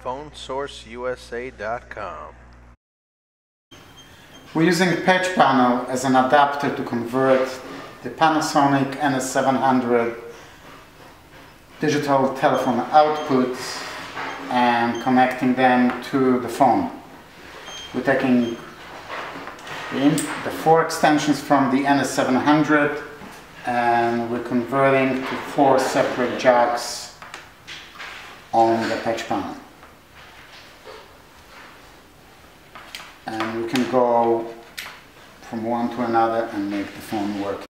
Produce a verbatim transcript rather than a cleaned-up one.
phone source U S A dot com. We're using the patch panel as an adapter to convert the Panasonic N S seven hundred digital telephone outputs and connecting them to the phone. We're taking the, the four extensions from the N S seven hundred and we're converting to four separate jacks on the patch panel. And we can go from one to another and make the phone work.